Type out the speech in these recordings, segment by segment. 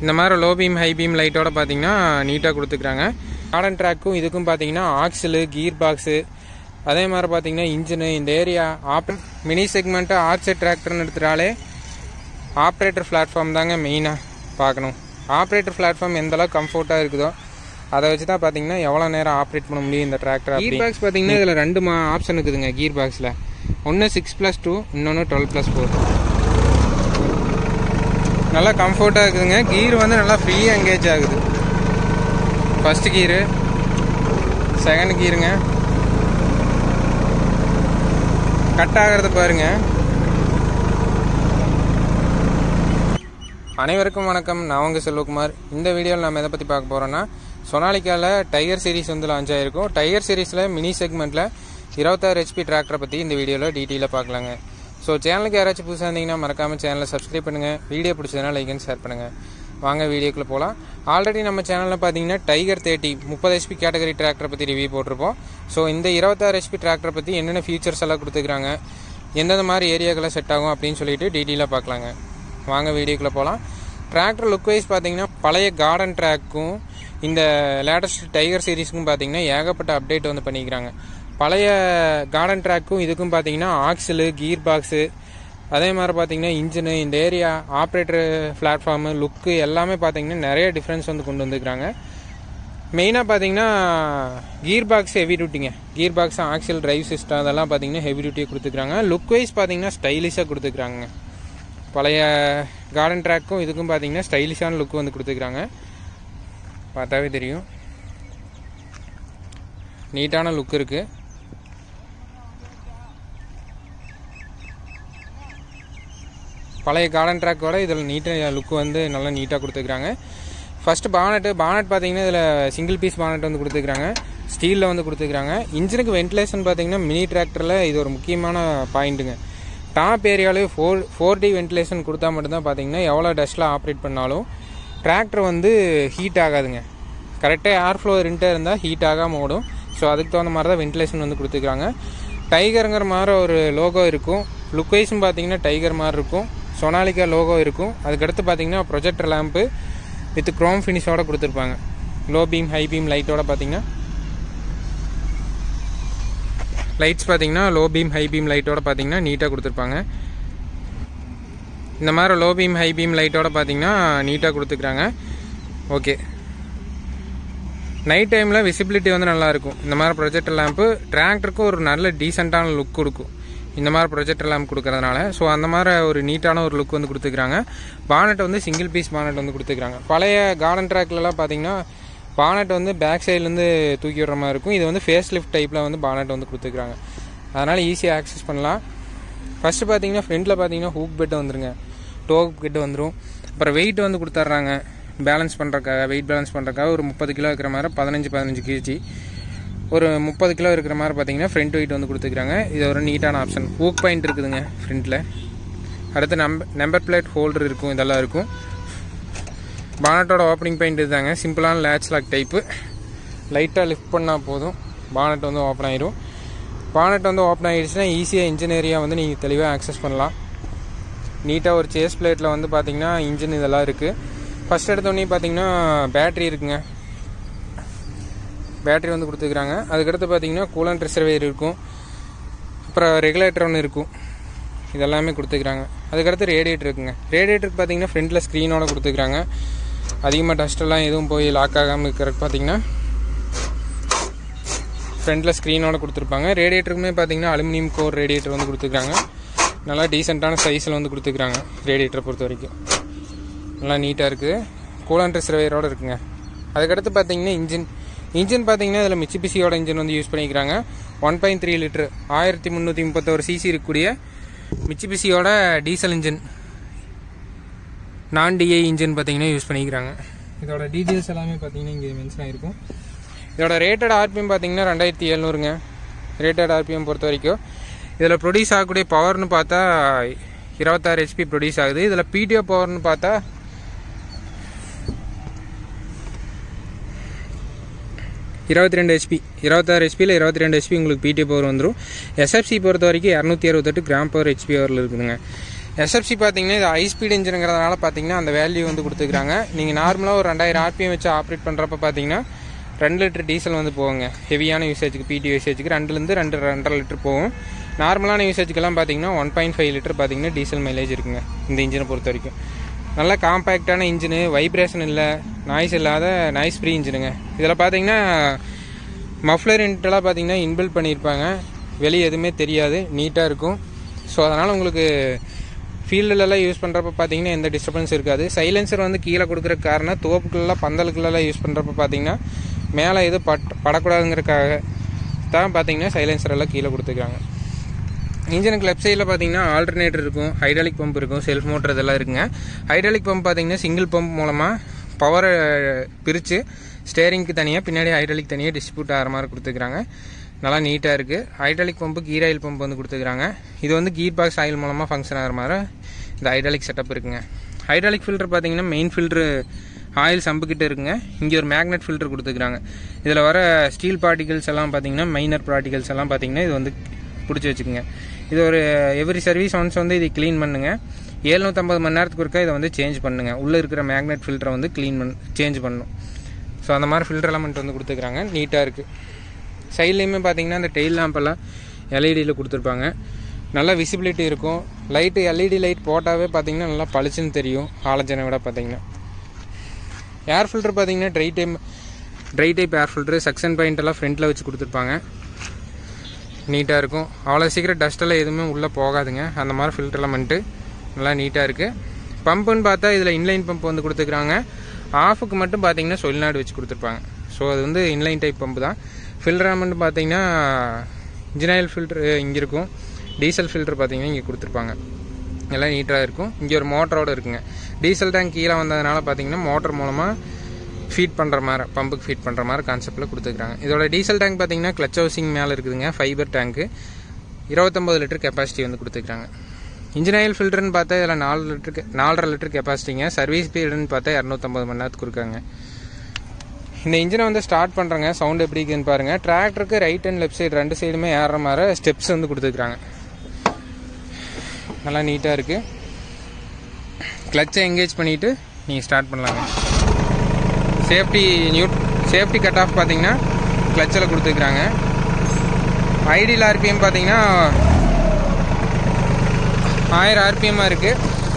இந்த மாதிரி low beam high beam லைட்டோட பார்த்தீங்கன்னா நீட்டாக கொடுத்துருக்காங்க. கார்டன் ட்ராக்கும் இதுக்கும் பார்த்தீங்கன்னா ஆக்சிலு கீர் பாக்ஸு அதே மாதிரி பார்த்தீங்கன்னா இன்ஜினு இந்த ஏரியா மினி செக்மெண்ட்டு ஆர்ச்சர் டிராக்டர்னு எடுத்துட்டாலே ஆப்ரேட்டர் பிளாட்ஃபார்ம் தாங்க மெயினாக பார்க்கணும். ஆப்ரேட்டர் பிளாட்ஃபார்ம் எந்தளவுக்கு கம்ஃபர்ட்டாக இருக்குதோ அதை வச்சு தான் பார்த்தீங்கன்னா எவ்வளோ நேரம் ஆப்ரேட் பண்ண முடியும் இந்த டிராக்டர். கீர் பாக்ஸ் பார்த்தீங்கன்னா இதில் 2 ஆப்ஷன் இருக்குதுங்க. கீர் பாக்ஸில் ஒன்று 6+2 இன்னொன்று 12+4. நல்லா கம்ஃபர்ட்டாக இருக்குதுங்க. கீர் வந்து நல்லா ஃப்ரீயாக எங்கேஜ் ஆகுது. ஃபஸ்ட்டு கீரு, செகண்ட் கீருங்க. கட் ஆகிறத பாருங்க. அனைவருக்கும் வணக்கம். நான் உங்கள் செல்வகுமார். இந்த வீடியோவில் நம்ம எதை பற்றி பார்க்க போகிறோன்னா சொனாலிக்காவில் டைகர் சீரிஸ் வந்து லான்ச் ஆகிருக்கும். டைகர் சீரிஸில் மினி செக்மெண்ட்டில் 26 HP டிராக்டரை பற்றி இந்த வீடியோவில் டீட்டெயிலாக பார்க்கலாங்க. ஸோ சேனலுக்கு யாராச்சும் புதுசாக இருந்தீங்கன்னா மறக்காமல் சேனலை சப்ஸ்கிரைப் பண்ணுங்கள். வீடியோ பிடிச்சதுனா லைக் அண்ட் ஷேர் பண்ணுங்கள். வாங்க வீடியோக்குள்ளே போகலாம். ஆல்ரெடி நம்ம சேனலில் பார்த்தீங்கன்னா டைகர் 30 30 HP கேட்டகரி டிராக்டரை பற்றி ரிவ்யூ போட்டிருப்போம். ஸோ இந்த 26 HP டிராக்டரை பற்றி என்னென்ன ஃபீச்சர்ஸ் எல்லாம் கொடுத்துக்கிறாங்க, எந்தெந்த மாதிரி ஏரியாக்களை செட் ஆகும் அப்படின்னு சொல்லிட்டு டீட்டெயிலாக பார்க்கலாங்க. வாங்க வீடியோக்குள்ளே போகலாம். டிராக்டர் லுக் வைஸ் பார்த்தீங்கன்னா பழைய கார்டன் ட்ராக்கும் இந்த லேட்டஸ்ட் டைகர் சீரீஸுக்கும் பார்த்தீங்கன்னா ஏகப்பட்ட அப்டேட் வந்து பண்ணிக்கிறாங்க. பழைய கார்டன் ட்ராக்கும் இதுக்கும் பார்த்தீங்கன்னா ஆக்சிலு கீர் பாக்ஸு அதே மாதிரி பார்த்தீங்கன்னா இன்ஜினு இந்த ஏரியா ஆப்ரேட்டர் பிளாட்ஃபார்மு லுக்கு எல்லாமே பார்த்தீங்கன்னா நிறைய டிஃப்ரென்ஸ் வந்து கொண்டு வந்துக்கிறாங்க. மெயினாக பார்த்தீங்கன்னா கீர் பாக்ஸ் ஹெவி டியூட்டிங்க. Gear box axle drive system அதெல்லாம் பார்த்தீங்கன்னா ஹெவி டியூட்டியாக கொடுத்துக்கிறாங்க. லுக் வைஸ் பார்த்தீங்கன்னா ஸ்டைலிஷாக கொடுத்துக்கிறாங்க. பழைய கார்டன் ட்ராக்கும் இதுக்கும் பார்த்தீங்கன்னா ஸ்டைலிஷான லுக் வந்து கொடுத்துக்கிறாங்க. பார்த்தாவே தெரியும், நீட்டான லுக் இருக்குது. பழைய கார்டன் ட்ராக்கோட இதில் நீட்டாக லுக் வந்து நல்லா நீட்டாக கொடுத்துருக்குறாங்க. ஃபஸ்ட்டு பானட் பார்த்தீங்கன்னா இதில் சிங்கிள் பீஸ் பானட் வந்து கொடுத்துருக்குறாங்க. ஸ்டீலில் வந்து கொடுத்துருக்குறாங்க. இன்ஜினுக்கு வென்டிலேஷன் பார்த்தீங்கன்னா மினி டிராக்டரில் இது ஒரு முக்கியமான பாயிண்ட்டுங்க. டாப் ஏரியாவிலே 4D வென்டிலேஷன் கொடுத்தா மட்டும்தான் பார்த்தீங்கன்னா எவ்வளோ டஸ்ட்டில் ஆப்ரேட் பண்ணாலும் டிராக்டர் வந்து ஹீட் ஆகாதுங்க. கரெக்டாக ஏர் ஃப்ளோ இருந்துட்டே இருந்தால் ஹீட் ஆகாமல் ஓடும். ஸோ அதுக்கு தகுந்த மாதிரி தான் வென்டிலேஷன் வந்து கொடுத்துருக்குறாங்க. டைகருங்கிற மாதிரி ஒரு லோகோ இருக்கும். லுக் வைஸும் பார்த்தீங்கன்னா டைகர் மாதிரி இருக்கும். சொனாலிக்கா லோகோ இருக்கும். அதுக்கடுத்து பார்த்தீங்கன்னா ப்ரொஜெக்டர் லேம்ப்பு வித் க்ரோம் ஃபினிஷோட கொடுத்துருப்பாங்க. லோ பீம் ஹை பீம் லைட்டோட பார்த்தீங்கன்னா லைட்ஸ் பார்த்தீங்கன்னா லோ பீம் ஹை பீம் லைட்டோட பார்த்தீங்கன்னா நீட்டாக கொடுத்துருப்பாங்க. இந்த மாதிரி லோ பீம் ஹை பீம் லைட்டோட பார்த்தீங்கன்னா நீட்டாக கொடுத்துருக்குறாங்க. ஓகே, நைட் டைமில் விசிபிலிட்டி வந்து நல்லாயிருக்கும். இந்த மாதிரி ப்ரொஜெக்டர் லேம்ப்பு டிராக்டருக்கு ஒரு நல்ல டீசெண்டான லுக் கொடுக்கும். இந்த மாதிரி ப்ரொஜெக்டர் லேம்ப் கொடுக்கறதுனால ஸோ அந்த மாதிரி ஒரு நீட்டான ஒரு லுக் வந்து கொடுத்துக்கிறாங்க. பானட் வந்து சிங்கிள் பீஸ் பானட் வந்து கொடுத்துக்கிறாங்க. பழைய கார்டன் ட்ராக்லலாம் பார்த்தீங்கன்னா பானட் வந்து பேக் சைட்லேருந்து தூக்கி விடுற மாதிரி இருக்கும். இது வந்து ஃபேஸ் லிஃப்ட் டைப்பில் வந்து பானட் வந்து கொடுத்துக்கிறாங்க. அதனால் ஈஸியாக ஆக்சஸ் பண்ணலாம். ஃபஸ்ட்டு பார்த்தீங்கன்னா ஃப்ரண்ட்டில் பார்த்தீங்கன்னா ஹூக் பெட் வந்துருங்க, டோ பெட் வந்துடும். அப்புறம் வெயிட் வந்து கொடுத்துட்றாங்க பேலன்ஸ் பண்ணுறக்காக. வெயிட் பேலன்ஸ் பண்ணுறக்காக ஒரு 30 கிலோ இருக்கிற மாதிரி 15 kg ஒரு 30 கிலோ இருக்கிற மாதிரி பார்த்தீங்கன்னா ஃப்ரண்ட் வெயிட் வந்து கொடுத்துக்கிறாங்க. இது ஒரு நீட்டான ஆப்ஷன். ஹூக் பாயிண்ட் இருக்குதுங்க ஃப்ரண்ட்டில். அடுத்து நம்பர் பிளேட் ஹோல்டர் இருக்கும். இதெல்லாம் இருக்கும். பானட்டோட ஓப்பனிங் பாயிண்ட் இதுதாங்க. சிம்பிளான லேட்ச் லாக் டைப்பு. லைட்டாக லிஃப்ட் பண்ணால் போதும், பானட் வந்து ஓப்பன் ஆகிடும். பானட் வந்து ஓப்பன் ஆகிடுச்சுன்னா ஈஸியாக இன்ஜின் ஏரியா வந்து நீங்கள் தெளிவாக ஆக்சஸ் பண்ணலாம். நீட்டாக ஒரு சேஸ் பிளேட்டில் வந்து பார்த்தீங்கன்னா இன்ஜின் இதெல்லாம் இருக்குது. ஃபஸ்ட் எடுத்தோடனே பார்த்தீங்கன்னா பேட்ரி இருக்குங்க. பேட்ரி வந்து கொடுத்துக்கிறாங்க. அதுக்கடுத்து பார்த்தீங்கன்னா கூலண்ட் ரிசர்வேயர் இருக்கும். அப்புறம் ரெகுலேட்டர் ஒன்று இருக்கும். இதெல்லாமே கொடுத்துக்கிறாங்க. அதுக்கடுத்து ரேடியேட்டர் இருக்குங்க. ரேடியேட்டருக்கு பார்த்தீங்கன்னா ஃப்ரண்ட்டில் ஸ்க்ரீனோட கொடுத்துக்கிறாங்க. அதிகமாக டஸ்ட்டெல்லாம் எதுவும் போய் லாக் ஆகாமல் இருக்கிறதுக்கு பார்த்தீங்கன்னா ஃப்ரண்ட்டில் ஸ்க்ரீனோட கொடுத்துருப்பாங்க. ரேடியேட்டருக்குமே பார்த்தீங்கன்னா அலுமினியம் கோர் ரேடியேட்டர் வந்து கொடுத்துக்கிறாங்க. நல்லா டீசெண்டான சைஸில் வந்து கொடுத்துக்கிறாங்க. ரேடியேட்டரை பொறுத்த வரைக்கும் நல்லா நீட்டாக இருக்குது. கூலண்ட் ரிசர்வேயரோடு இருக்குங்க. அதுக்கடுத்து பார்த்தீங்கன்னா இன்ஜின் பார்த்தீங்கன்னா இதில் மிட்சுபிஷியோட இன்ஜின் வந்து யூஸ் பண்ணிக்கிறாங்க. 1.3 லிட்டர் 1331 cc இருக்கக்கூடிய மிட்சுபிஷியோட diesel engine, non DI engine பார்த்தீங்கன்னா யூஸ் பண்ணிக்கிறாங்க. இதோட டீட்டெயில்ஸ் எல்லாமே பார்த்தீங்கன்னா இங்கே மென்ஷன் ஆகிருக்கும். இதோட ரேட்டட் ஆர்பிஎம் பார்த்தீங்கன்னா 2700ங்க. ரேட்டட் ஆர்பிஎம் பொறுத்த வரைக்கும் இதில் ப்ரொடியூஸ் ஆகக்கூடிய பவர்னு பார்த்தா 26 HP ப்ரொடியூஸ் ஆகுது. இதில் பிடிஓ பவர்னு பார்த்தா 22 HP. 26 HPயில் 22 HP உங்களுக்கு பிடிஓ பவர் வந்துடும். எஸ்எஃப்சி பொறுத்த வரைக்கும் 268 கிராம் பவர் HP ஹவரில் இருக்குதுங்க. எஸ்எஃப்சி பார்த்தீங்கன்னா இது ஹை ஸ்பீட் இன்ஜினுங்கிறதுனால பார்த்தீங்கன்னா அந்த வேல்யூ வந்து கொடுத்துருக்காங்க. நீங்கள் நார்மலாக ஒரு 2000 RPM வச்சு ஆப்ரேட் பண்ணுறப்ப பார்த்தீங்கன்னா 2 லிட்டர் டீசல் வந்து போகுங்க. ஹெவியான யூசேஜுக்கு பிடி யூசேஜுக்கு 2லேருந்து 2.5 லிட்டர் போகும். நார்மலான யூசேஜுக்கெல்லாம் பார்த்தீங்கன்னா 1.5 லிட்டர் பார்த்தீங்கன்னா டீசல் மைலேஜ் இருக்குங்க இந்த இன்ஜினை பொறுத்த வரைக்கும். நல்லா காம்பேக்டான இன்ஜினு, வைப்ரேஷன் இல்லை, நாய்ஸ் இல்லாத நாய்ஸ் ஃப்ரீ இன்ஜினுங்க. இதில் பார்த்தீங்கன்னா மஃப்ளர் யூனிட்டெல்லாம் பார்த்தீங்கன்னா இன்பில்ட் பண்ணியிருப்பாங்க. வெளியே எதுவுமே தெரியாது, நீட்டாக இருக்கும். ஸோ அதனால் உங்களுக்கு ஃபீல்டுலலாம் யூஸ் பண்ணுறப்ப பார்த்தீங்கன்னா எந்த டிஸ்டர்பன்ஸ் இருக்காது. சைலன்சர் வந்து கீழே கொடுக்குற காரணம் தோப்புக்குள்ளெல்லாம் பந்தலுக்குள்ளெல்லாம் யூஸ் பண்ணுறப்ப பார்த்தீங்கன்னா மேலே எது படக்கூடாதுங்கிறதுக்காக தான் பார்த்தீங்கன்னா சைலன்சர் எல்லாம் கீழே கொடுத்துருக்காங்க. இன்ஜினுக்கு லெஃப்ட் சைடில் பார்த்தீங்கன்னா ஆல்டர்னேட்டர் இருக்கும், ஹைட்ராலிக் பம்ப் இருக்கும், செல்ஃப் மோட்டர் இதெல்லாம் இருக்குங்க. ஹைட்ராலிக் பம்ப் பார்த்தீங்கன்னா சிங்கிள் பம்ப் மூலமாக பவரை பிரித்து ஸ்டேரிங்க்கு தனியாக பின்னாடி ஹைட்ராலிக் தனியாக டிஸ்ட்ரிபியூட் ஆகிற மாதிரி கொடுத்துருக்காங்க. நல்லா நீட்டாக இருக்குது. Hydraulic pump gear oil pump வந்து கொடுத்துருக்காங்க. இது வந்து கீர் பாக்ஸ் ஆயில் மூலமாக ஃபங்க்ஷன் ஆகிற மாதிரி இந்த ஹைட்ராலிக் செட்டப் இருக்குங்க. ஹைட்ராலிக் ஃபில்டர் பார்த்தீங்கன்னா மெயின் ஃபில்ட்ரு ஆயில் சம்புக்கிட்ட இருக்குங்க. இங்கே ஒரு மேக்னெட் ஃபில்டர் கொடுத்துருக்காங்க. இதில் வர ஸ்டீல் பார்ட்டிகல்ஸ் எல்லாம் பார்த்தீங்கன்னா மைனர் பார்ட்டிகல்ஸ் எல்லாம் பார்த்தீங்கன்னா இது வந்து பிடிச்சி வச்சுக்கோங்க. இது ஒரு எவ்ரி சர்வீஸ் ஒன்ஸ் வந்து இதை க்ளீன் பண்ணுங்க. 750 மணி நேரத்துக்கு ஒருக்கா இதை வந்து சேஞ்ச் பண்ணுங்க. உள்ளே இருக்கிற மேக்னெட் ஃபில்டரை வந்து சேஞ்ச் பண்ணணும். ஸோ அந்த மாதிரி ஃபில்டர் எலமெண்ட் வந்து கொடுத்துருக்காங்க. நீட்டாக இருக்குது. சைட்லேயுமே பார்த்தீங்கன்னா இந்த டெயில் லேம்பெல்லாம் எல்இடியில் கொடுத்துருப்பாங்க. நல்லா விசிபிலிட்டி இருக்கும். லைட்டு எல்இடி லைட் போட்டாவே பார்த்தீங்கன்னா நல்லா பளிச்சுன்னு தெரியும் ஹாலஜனை விட. பார்த்தீங்கன்னா ஏர் ஃபில்டர் பார்த்தீங்கன்னா dry type air filter, suction point எல்லாம் ஃப்ரண்ட்டில் வச்சு கொடுத்துருப்பாங்க. நீட்டாக இருக்கும். அவ்வளோ சீக்கிரம் டஸ்ட்டெல்லாம் எதுவுமே உள்ளே போகாதுங்க. அந்த மாதிரி ஃபில்டர் எலமெண்ட்டு நல்லா நீட்டாக இருக்குது. பம்புன்னு பார்த்தா இதில் இன்லைன் பம்ப் வந்து கொடுத்துருக்காங்க. ஆஃபுக்கு மட்டும் பார்த்தீங்கன்னா சொலினாடு வச்சு கொடுத்துருப்பாங்க. ஸோ அது வந்து இன்லைன் டைப் பம்பு தான். ஃபில்டர் எலமெண்ட் பார்த்தீங்கன்னா இன்ஜின் ஆயில் ஃபில்டர் இங்கே இருக்கும், டீசல் ஃபில்டர் பார்த்தீங்கன்னா இங்கே கொடுத்துருப்பாங்க. எல்லாம் நீட்டாக இருக்கும். இங்கே ஒரு மோட்டரோடு இருக்குங்க. டீசல் டேங்க் கீழே வந்ததுனால பார்த்தீங்கன்னா மோட்டர் மூலமாக ஃபீட் பண்ணுற மாதிரி, பம்புக்கு ஃபீட் பண்ணுற மாதிரி கான்செப்டில் கொடுத்துருக்காங்க. இதோட டீசல் டேங்க் பார்த்தீங்கன்னா கிளச் ஹவுசிங் மேலே இருக்குதுங்க. ஃபைபர் டேங்க்கு 29 லிட்டர் கெப்பாசிட்டி வந்து கொடுத்துருக்காங்க. இன்ஜின் ஆயில் ஃபில்டர்னு பார்த்தா இதில் 4.5 லிட்டர் கெப்பாசிட்டிங்க. சர்வீஸ் பீரியட்னு பார்த்தா 250 மணி நேரத்துக்கு இருக்காங்க. இந்த இன்ஜினை வந்து ஸ்டார்ட் பண்ணுறங்க. சவுண்ட் எப்படி இருக்குதுன்னு பாருங்கள். டிராக்டருக்கு ரைட் அண்ட் லெஃப்ட் சைடு 2 சைடுமே ஏறுற மாதிரி ஸ்டெப்ஸ் வந்து கொடுத்துருக்காங்க. நல்லா நீட்டாக இருக்குது. கிளச்சை எங்கேஜ் பண்ணிவிட்டு நீங்கள் ஸ்டார்ட் பண்ணலாங்க. சேஃப்டி கட் ஆஃப் பார்த்தீங்கன்னா கிளச்சில் கொடுத்துருக்குறாங்க. ஐடியல் ஆர்பிஎம் பார்த்தீங்கன்னா 1000 ஆர்பிஎம்மாக இருக்குது.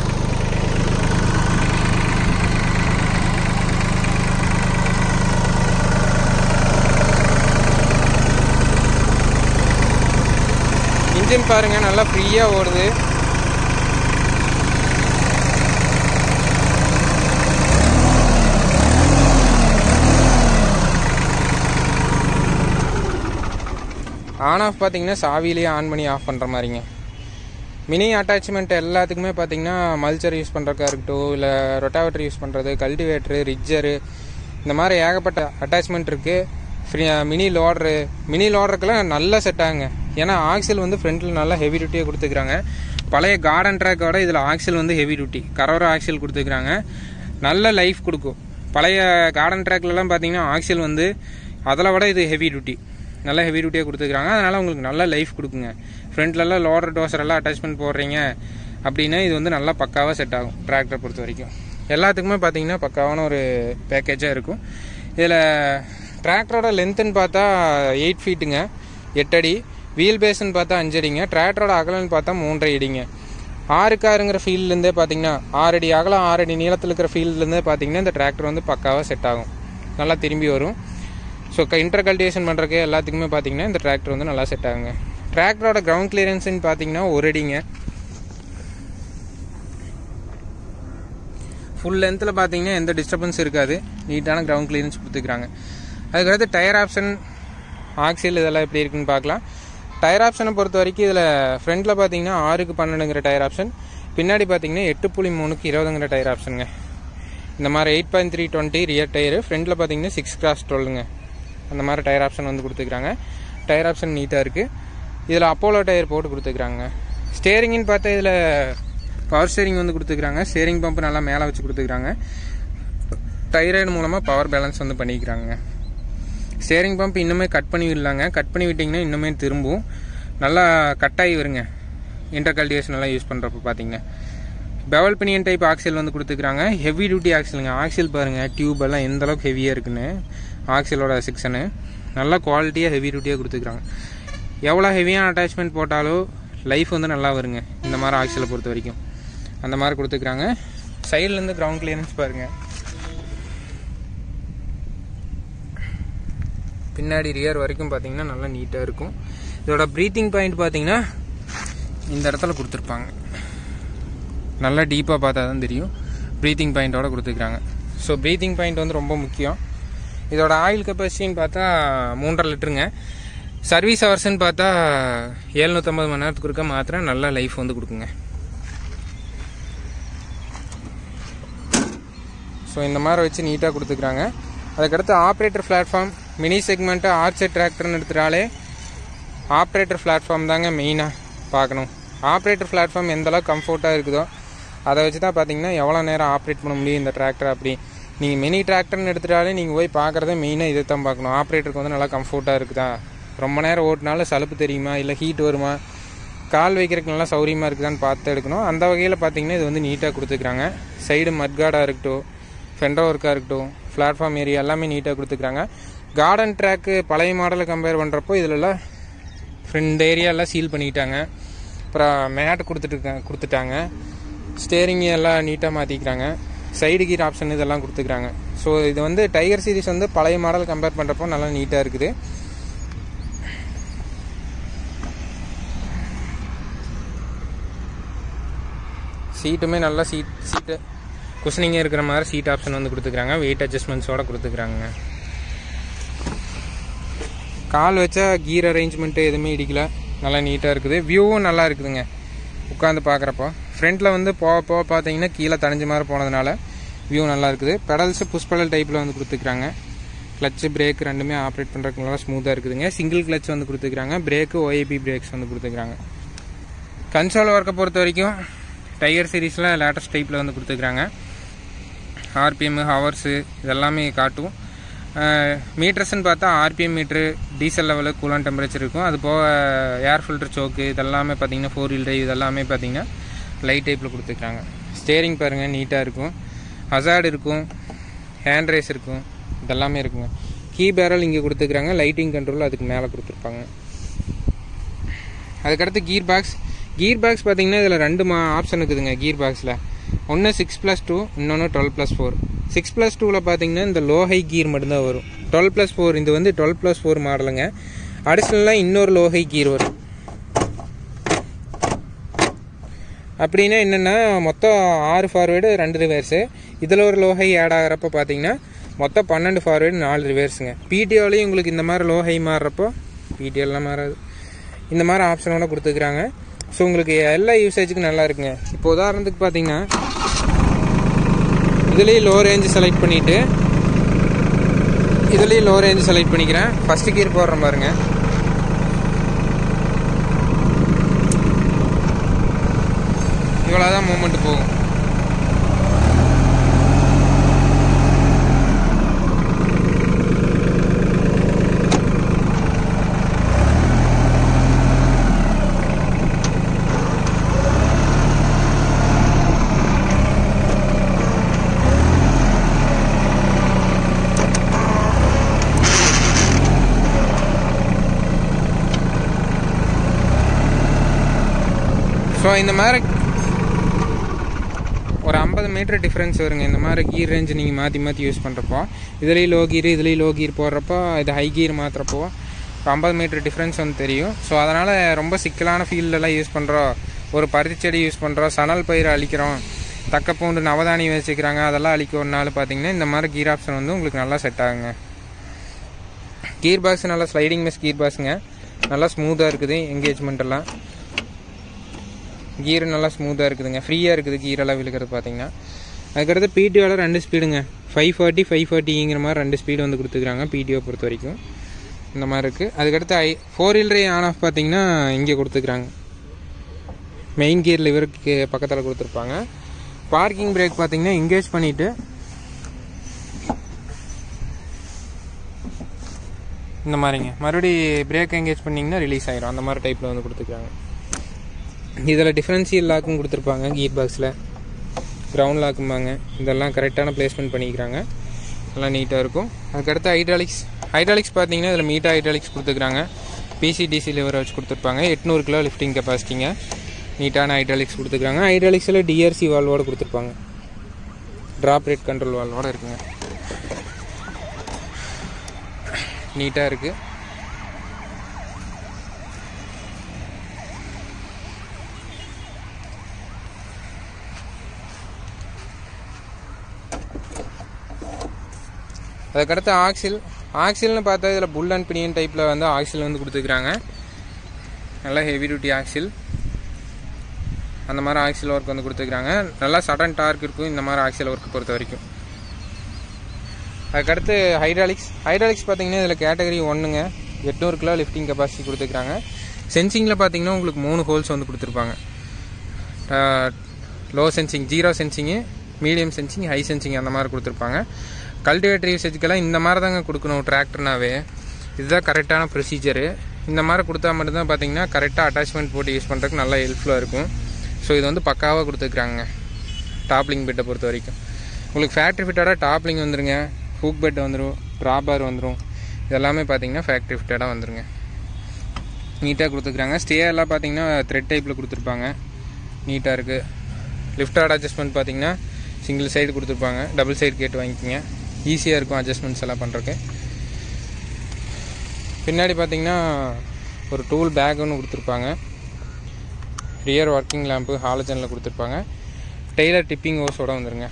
இன்ஜின் பாருங்கள் நல்லா ஃப்ரீயாக ஓடுது. ஆன் ஆஃப் பார்த்தீங்கன்னா சாவிலேயே ஆன் பண்ணி ஆஃப் பண்ணுற மாதிரிங்க. மினி அட்டாச்மெண்ட் எல்லாத்துக்குமே பார்த்தீங்கன்னா மல்ச்சர் யூஸ் பண்ணுறக்கா இருக்கட்டும், இல்லை ரொட்டாவேட்டர் யூஸ் பண்ணுறது, கல்டிவேட்டரு, ரிட்ஜரு, இந்த மாதிரி ஏகப்பட்ட அட்டாச்மெண்ட் இருக்குது. மினி லோடருக்கெல்லாம் நல்லா செட் ஆகுங்க. ஏன்னா ஆக்சில் வந்து ஃப்ரண்ட்டில் நல்லா ஹெவி டியூட்டியாக கொடுத்துக்கிறாங்க. பழைய கார்டன் ட்ராக்கோட இதில் ஆக்சில் வந்து ஹெவி டியூட்டி கரோரா ஆக்சில் கொடுத்துக்கிறாங்க. நல்ல லைஃப் கொடுக்கும். பழைய கார்டன் ட்ராக்லலாம் பார்த்தீங்கன்னா ஆக்சில் வந்து அதில் விட இது ஹெவி டியூட்டி, நல்லா ஹெவி டியூட்டியாக கொடுத்துருக்காங்க. அதனால் உங்களுக்கு நல்ல லைஃப் கொடுக்குங்க. ஃப்ரண்ட்லலாம் லோடர் டோசரெல்லாம் அட்டாச்மெண்ட் போடுறீங்க அப்படின்னா இது வந்து நல்லா பக்காவாக செட் ஆகும். டிராக்டரை பொறுத்த வரைக்கும் எல்லாத்துக்குமே பார்த்தீங்கன்னா பக்காவான ஒரு பேக்கேஜாக இருக்கும். இதில் டிராக்டரோட லென்த்துன்னு பார்த்தா 8 ஃபீட்டுங்க, 8 அடி. வீல் பேஸ்ன்னு பார்த்தா 5 அடிங்க. டிராக்டரோட அகலன்னு பார்த்தா 3.5 அடிங்க. 6 காருங்கிற ஃபீல்ட்லேருந்தே பார்த்தீங்கன்னா 6 அடி அகலம் 6 அடி நீளத்தில் இருக்கிற ஃபீல்ட்லேருந்தே பார்த்தீங்கன்னா இந்த டிராக்டர் வந்து பக்காவாக செட் ஆகும், நல்லா திரும்பி வரும். ஸோ இன்டர் கல்டிவேஷன் பண்ணுறக்கு எல்லாத்துக்குமே பார்த்தீங்கன்னா இந்த டிராக்டர் வந்து நல்லா செட் ஆகுங்க. டிராக்டரோட கிரவுண்ட் கிளியரன்ஸ்ன்னு பார்த்தீங்கன்னா 1 அடிங்க. ஃபுல் லென்த்தில் பார்த்தீங்கன்னா எந்த டிஸ்டர்பன்ஸ் இருக்காது. நீட்டான கிரவுண்ட் கிளியரன்ஸ் கொடுத்துக்கிறாங்க. அதுக்கடுத்து டயர் ஆப்ஷன், ஆக்சில் இதெல்லாம் எப்படி இருக்குன்னு பார்க்கலாம். டயர் ஆப்ஷனை பொறுத்த வரைக்கும் இதில் ஃப்ரண்ட்டில் பார்த்தீங்கன்னா 6க்கு 12ங்கிற டயர் ஆப்ஷன், பின்னாடி பார்த்தீங்கன்னா 8.3க்கு 20ங்கிற டயர் ஆப்ஷனுங்க. இந்த மாதிரி 8.320 ரியர் டயரு, ஃப்ரண்ட்டில் பார்த்தீங்கன்னா 6x12ங்க. அந்த மாதிரி டயர் ஆப்ஷன் வந்து கொடுத்துக்கிறாங்க. டயர் ஆப்ஷன் நீட்டாக இருக்குது. இதில் அப்போலோ டயர் போட்டு கொடுத்துக்கிறாங்க. ஸ்டேரிங்னு பார்த்தா இதில் பவர் ஸ்டேரிங் வந்து கொடுத்துக்கிறாங்க. ஸ்டேரிங் பம்ப் நல்லா மேலே வச்சு கொடுத்துக்கிறாங்க. டைராய்டு மூலமாக பவர் பேலன்ஸ் வந்து பண்ணிக்கிறாங்க. ஸ்டேரிங் பம்ப் இன்னுமே கட் பண்ணி விடலாங்க. கட் பண்ணி விட்டிங்கன்னா இன்னுமே திரும்பும் நல்லா கட்டாகி வருங்க. இன்டர் கல்டிவேஷன் எல்லாம் யூஸ் பண்ணுறப்போ பார்த்தீங்கன்னா பெவல் பினியன் டைப் ஆக்சில் வந்து கொடுத்துருக்காங்க. ஹெவி டியூட்டி ஆக்சிலுங்க. ஆக்சில் பாருங்கள் டியூப் எல்லாம் எந்த அளவுக்கு ஹெவியாக இருக்குன்னு. ஆக்சிலோட செக்ஷனு நல்லா குவாலிட்டியாக ஹெவி டியூட்டியாக கொடுத்துருக்காங்க. எவ்வளோ ஹெவியான அட்டாச்மெண்ட் போட்டாலும் லைஃப் வந்து நல்லா வருங்க இந்த மாதிரி ஆக்சிலை பொறுத்த வரைக்கும். அந்த மாதிரி கொடுத்துருக்காங்க. சைட்லேருந்து கிரவுண்ட் கிளியரன்ஸ் பாருங்கள். பின்னாடி ரியர் வரைக்கும் பார்த்தீங்கன்னா நல்லா நீட்டாக இருக்கும். இதோட ப்ரீத்திங் பாயிண்ட் பார்த்தீங்கன்னா இந்த இடத்துல கொடுத்துருப்பாங்க. நல்லா டீப்பாக பார்த்தா தான் தெரியும். ப்ரீத்திங் பாயிண்ட்டோட கொடுத்துருக்காங்க. ஸோ ப்ரீத்திங் பாயிண்ட் வந்து ரொம்ப முக்கியம். இதோட ஆயில் கெப்பாசிட்டின்னு பார்த்தா 3.5 லிட்டருங்க. சர்வீஸ் ஹவர்ஸ்ன்னு பார்த்தா 750 மணி நேரத்துக்கு இருக்க மாத்திரம் நல்ல லைஃப் வந்து கொடுக்குங்க. ஸோ இந்த மாதிரி வச்சு நீட்டாக கொடுத்துருக்காங்க. அதுக்கடுத்து operator platform mini segment orchard டிராக்டர்னு எடுத்துட்டாலே ஆப்ரேட்டர் பிளாட்ஃபார்ம் தாங்க மெயினாக பார்க்கணும். ஆப்ரேட்டர் பிளாட்ஃபார்ம் எந்தளவுக்கு கம்ஃபர்ட்டாக இருக்குதோ அதை வச்சு தான் பார்த்தீங்கன்னா எவ்வளோ நேரம் ஆப்ரேட் பண்ண முடியும் இந்த டிராக்டர். அப்படி நீங்கள் மினி டிராக்டர்னு எடுத்துட்டாலே நீங்கள் போய் பார்க்குறதே மெயினாக இதை தான் பார்க்கணும். ஆப்ரேட்டருக்கு வந்து நல்லா கம்ஃபர்ட்டாக இருக்குதா, ரொம்ப நேரம் ஓட்டினாலும் சலுப்பு தெரியுமா, இல்லை ஹீட் வருமா, கால் வைக்கிறதுக்கு நல்லா சௌரியமாக இருக்குதான்னு பார்த்து எடுக்கணும். அந்த வகையில் பார்த்தீங்கன்னா இது வந்து நீட்டாக கொடுத்துருக்காங்க. சைடு மட்கார்டாக இருக்கட்டும், ஃபெண்டர் ஒர்க்காக இருக்கட்டும், பிளாட்ஃபார்ம் ஏரியா எல்லாமே நீட்டாக கொடுத்துருக்காங்க. கார்டன் ட்ராக்கு பழைய மாடலை கம்பேர் பண்ணுறப்போ இதிலெல்லாம் ஃப்ரண்ட் ஏரியாலாம் சீல் பண்ணிக்கிட்டாங்க. அப்புறம் மேட் கொடுத்துட்டாங்க. ஸ்டேரிங் எல்லாம் நீட்டாக மாற்றிக்கிறாங்க. சைடு கீர் ஆப்ஷன் இதெல்லாம் கொடுத்துக்கிறாங்க. ஸோ இது வந்து டைகர் சீரிஸ் வந்து பழைய மாடல் கம்பேர் பண்ணுறப்போ நல்லா நீட்டாக இருக்குது. சீட்டுமே நல்லா சீட்டு குஷனிங்கே இருக்கிற மாதிரி சீட் ஆப்ஷன் வந்து கொடுத்துக்கிறாங்க. வெயிட் அட்ஜஸ்ட்மெண்ட்ஸோடு கொடுத்துக்கிறாங்க. கால் வச்சா கீர் அரேஞ்ச்மெண்ட்டு எதுவுமே இடிக்கல. நல்லா நீட்டாக இருக்குது. வியூவும் நல்லா இருக்குதுங்க உட்காந்து பார்க்குறப்போ. ஃப்ரண்ட்டில் வந்து போக பார்த்தீங்கன்னா கீழே தனிஞ்ச மாதிரி போனதுனால வியூ நல்லா இருக்குது. பெடல்ஸு புஷ் பெடல் டைப்பில் வந்து கொடுத்துக்கிறாங்க. கிளச்சு பிரேக் ரெண்டுமே ஆப்ரேட் பண்ணுறதுக்கு நல்லா ஸ்மூத்தாக இருக்குதுங்க. சிங்கிள் கிளச் வந்து கொடுத்துக்கிறாங்க. பிரேக்கு OAP பிரேக்ஸ் வந்து கொடுத்துக்கிறாங்க. கன்சோல் ஒர்க்கை பொறுத்த வரைக்கும் டைகர் சீரீஸில் லேட்டஸ்ட் டைப்பில் வந்து கொடுத்துக்கிறாங்க. RPM ஹவர்ஸு இதெல்லாமே காட்டும். மீட்டர்ஸ்ன்னு பார்த்தா RPM meter, diesel level, coolant temperature இருக்கும். அது போக ஏர் ஃபில்டர் சோக்கு இதெல்லாமே பார்த்தீங்கன்னா 4 wheel டிரைவ் இதெல்லாமே பார்த்தீங்கன்னா லைட் டைப்பில் கொடுத்துருக்காங்க. ஸ்டேரிங் பாருங்கள் நீட்டாக இருக்கும். ஹசார்டு இருக்கும், ஹேண்ட் ரேஸ் இருக்கும், இதெல்லாமே இருக்குங்க. கீ பேரல் இங்கே கொடுத்துருக்காங்க. லைட்டிங் கண்ட்ரோல் அதுக்கு மேலே கொடுத்துருப்பாங்க. அதுக்கடுத்து கீர் பாக்ஸ் பார்த்தீங்கன்னா இதில் 2 ஆப்ஷன் இருக்குதுங்க. கீர் பாக்ஸில் ஒன்று 6+2, இன்னொன்று 12+4. 6+2ல் பார்த்தீங்கன்னா இந்த லோ ஹை கீர் மட்டும்தான் வரும். 12+4 இது வந்து 12+4 மாடலுங்க. அடிஷ்னலாக இன்னொரு லோ ஹை கீர் வரும். அப்படின்னா என்னென்னா மொத்தம் 6 ஃபார்வேர்டு 2 ரிவர்ஸு. இதில் ஒரு லோ ஹை ஆட் ஆகிறப்போ பார்த்தீங்கன்னா மொத்தம் 12 ஃபார்வேர்டு 4 ரிவர்ஸுங்க. PTOலையும் உங்களுக்கு இந்த மாதிரி லோ ஹை மாறுறப்போ PTOலாம் மாறாது. இந்த மாதிரி ஆப்ஷனோட கொடுத்துக்கிறாங்க. ஸோ உங்களுக்கு எல்லா யூசேஜுக்கும் நல்லா இருக்குங்க. இப்போ உதாரணத்துக்கு பார்த்தீங்கன்னா இதுலேயும் லோ ரேஞ்சு செலக்ட் பண்ணிவிட்டு இதுலேயும் லோ ரேஞ்சு செலக்ட் பண்ணிக்கிறேன். ஃபஸ்ட்டு கீர் போடுறேன் பாருங்க. இவ்வளோதான் மூமெண்ட் போகும். ஸோ இந்த மாதிரி ஒரு 50 மீட்டர் டிஃப்ரென்ஸ் வருங்க. இந்த மாதிரி கீர் ரேஞ்சு நீங்கள் மாற்றி யூஸ் பண்ணுறப்போ இதுலேயும் லோ கீர் போடுறப்போ இது ஹை கீர் மாற்றுறப்போ 50 மீட்டர் டிஃப்ரென்ஸ் வந்து தெரியும். ஸோ அதனால் ரொம்ப சிக்கலான ஃபீல்டெல்லாம் யூஸ் பண்ணுறோம், ஒரு பருத்தி செடி யூஸ் பண்ணுறோம், சணல் பயிர் அழிக்கிறோம், தக்கப்பூண்டு நவதானியம் வச்சுக்கிறாங்க, அதெல்லாம் அழிக்கிறனால பார்த்தீங்கன்னா இந்த மாதிரி கீர் ஆப்ஷன் வந்து உங்களுக்கு நல்லா செட் ஆகுங்க. கீர் பாக்ஸ் நல்லா ஸ்லைடிங் மெஸ் கீர் பாக்ஸுங்க. நல்லா ஸ்மூத்தாக இருக்குது. என்கேஜ்மெண்ட்டெல்லாம் கீர் நல்லா ஸ்மூத்தாக இருக்குதுங்க. ஃப்ரீயாக இருக்குது கீரெல்லாம் விழுக்கிறது பார்த்தீங்கன்னா. அதுக்கடுத்து PTOவில் 2 ஸ்பீடுங்க. 540 540ங்கிற மாதிரி 2 ஸ்பீடு வந்து கொடுத்துக்கிறாங்க PTO பொறுத்த வரைக்கும். இந்த மாதிரி இருக்குது. அதுக்கடுத்து 4 wheel drive ஆன் ஆஃப் பார்த்தீங்கன்னா இங்கே கொடுத்துக்கிறாங்க. மெயின் கியர் லிவருக்கு பக்கத்தில் கொடுத்துருப்பாங்க. பார்க்கிங் பிரேக் பார்த்தீங்கன்னா எங்கேஜ் பண்ணிவிட்டு இந்த மாதிரிங்க மறுபடி பிரேக் எங்கேஜ் பண்ணிங்கன்னா ரிலீஸ் ஆகிடும். அந்த மாதிரி டைப்பில் வந்து கொடுத்துக்கிறாங்க. இதில் டிஃபரன்ஷியல் லாக்கும் கொடுத்துருப்பாங்க. கீர் பாக்ஸில் கிரவுண்ட் லாக்கும்பாங்க. இதெல்லாம் கரெக்டான பிளேஸ்மெண்ட் பண்ணிக்கிறாங்க. நல்லா நீட்டாக இருக்கும். அதுக்கடுத்து ஹைட்ராலிக்ஸ் பார்த்தீங்கன்னா இதில் மீட்டா ஹைட்ராலிக்ஸ் கொடுத்துருக்காங்க. PCDC லிவரை வச்சு கொடுத்துருப்பாங்க. 800 கிலோ லிஃப்டிங் கெப்பாசிட்டிங்க. நீட்டான ஹைட்ராலிக்ஸ் கொடுத்துருக்காங்க. ஹைட்ராலிக்ஸில் DRC வால்வோடு கொடுத்துருப்பாங்க. ட்ராப் ரேட் கண்ட்ரோல் வால்வோடு இருக்குங்க. நீட்டாக இருக்குது. அதுக்கடுத்து ஆக்சில்னு பார்த்தா இதில் புல் அண்ட் பினியன் டைப்பில் வந்து ஆக்சில் வந்து கொடுத்துருக்குறாங்க. நல்லா ஹெவி டியூட்டி ஆக்சில். அந்த மாதிரி ஆக்சில் ஒர்க் வந்து கொடுத்துருக்குறாங்க. நல்லா சடன் டார்க் இருக்கும் இந்த மாதிரி ஆக்சில் ஒர்க் பொறுத்த வரைக்கும். அதுக்கடுத்து ஹைட்ராலிக்ஸ் பார்த்தீங்கன்னா இதில் கேட்டகரி 1ங்க. 800 கிலோ லிஃப்டிங் கெப்பாசிட்டி கொடுத்துருக்குறாங்க. சென்சிங்கில் பார்த்தீங்கன்னா உங்களுக்கு 3 ஹோல்ஸ் வந்து கொடுத்துருப்பாங்க. Low sensing, 0 sensing, medium sensing, high sensing அந்த மாதிரி கொடுத்துருப்பாங்க. கல்டிவேட்டர் யூசேஜுக்கெல்லாம் இந்த மாதிரி தாங்க கொடுக்கணும். டிராக்டர்னாவே இதுதான் கரெக்டான ப்ரொசீஜரு. இந்த மாதிரி கொடுத்தா மட்டும்தான் பார்த்தீங்கன்னா கரெக்டாக அட்டாச்மெண்ட் போட்டு யூஸ் பண்ணுறதுக்கு நல்லா ஹெல்ப்ஃபுல்லாக இருக்கும். ஸோ இது வந்து பக்காவாக கொடுத்துருக்குறாங்க. டாப்லிங் பெட்டை பொறுத்த வரைக்கும் உங்களுக்கு ஃபேக்ட்ரி ஃபிட்டடாக டாப்லிங் வந்துருங்க. ஹூக் பெட் வந்துடும், ட்ராபார் வந்துடும். இதெல்லாமே பார்த்தீங்கன்னா ஃபேக்ட்ரி ஃபிட்டடாக வந்துருங்க. நீட்டாக கொடுத்துருக்குறாங்க. ஸ்டே எல்லாம் பார்த்தீங்கன்னா த்ரெட் டைப்பில் கொடுத்துருப்பாங்க. நீட்டாக இருக்குது. லிஃப்டாட் அட்ஜஸ்ட்மெண்ட் பார்த்தீங்கன்னா சிங்கிள் சைடு கொடுத்துருப்பாங்க. டபுள் சைடு கேட்டு வாங்கிக்கிங்க. ஈஸியாக இருக்கும் அட்ஜஸ்ட்மெண்ட்ஸ் எல்லாம் பண்ணுறதுக்கு. பின்னாடி பார்த்தீங்கன்னா ஒரு டூல் பேக் ஒன்று கொடுத்துருப்பாங்க. ரியர் ஒர்க்கிங் லேம்ப்பு ஹாலஜனில் கொடுத்துருப்பாங்க. டெய்லர் டிப்பிங் ஹோஸோடு வந்துருங்க.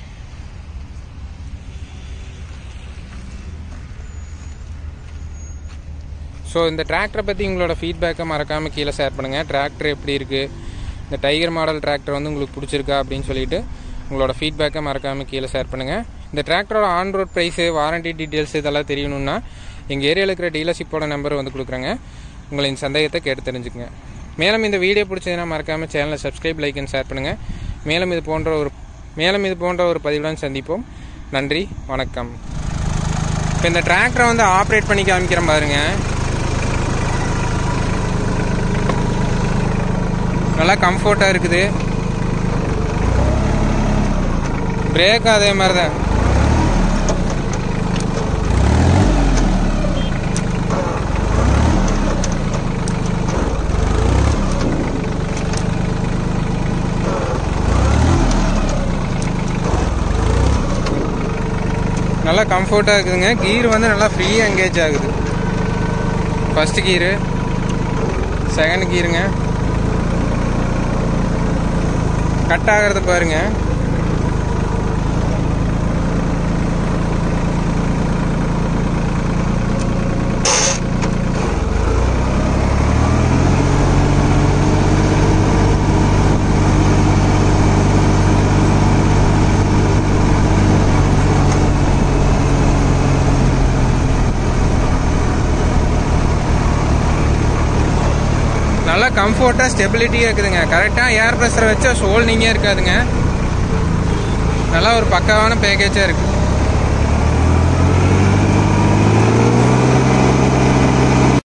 ஸோ இந்த டிராக்டரை பற்றி உங்களோட ஃபீட்பேக்கை மறக்காமல் கீழே ஷேர் பண்ணுங்கள். டிராக்டர் எப்படி இருக்குது, இந்த டைகர் மாடல் டிராக்டர் வந்து உங்களுக்கு பிடிச்சிருக்கா அப்படின்னு சொல்லிட்டு உங்களோட ஃபீட்பேக்கை மறக்காமல் கீழே ஷேர் பண்ணுங்கள். இந்த டிராக்டரோட on road price, warranty details இதெல்லாம் தெரியணுன்னா எங்கள் ஏரியாவில் இருக்கிற டீலர்ஷிப்போட நம்பர் வந்து கொடுக்குறேங்க. உங்களின் சந்தேகத்தை கேட்டு தெரிஞ்சுக்குங்க. மேலும் இந்த வீடியோ பிடிச்சதுன்னா மறக்காமல் சேனலை சப்ஸ்கிரைப், லைக் அண்ட் ஷேர் பண்ணுங்கள். மேலும் இது போன்ற ஒரு பதிவுடன் சந்திப்போம். நன்றி, வணக்கம். இப்போ இந்த டிராக்டரை வந்து ஆப்ரேட் பண்ணி காமிக்கிறேன் பாருங்க. நல்லா கம்ஃபர்ட்டாக இருக்குது. பிரேக் அதே மாதிரி தான். நல்லா கம்ஃபர்ட்டாக இருக்குதுங்க. கீர் வந்து நல்லா ஃப்ரீயாக எங்கேஜ் ஆகுது. ஃபஸ்ட்டு கீரு, செகண்ட் கீருங்க. கட் ஆகிறது பாருங்க. நல்லா கம்ஃபர்ட்டாக ஸ்டெபிலிட்டியாக இருக்குதுங்க. கரெக்டாக ஏர் ப்ரெஷரை வச்சா ஷோல்டிங்கே இருக்காதுங்க. நல்லா ஒரு பக்காவான பேக்கேஜாக இருக்குது.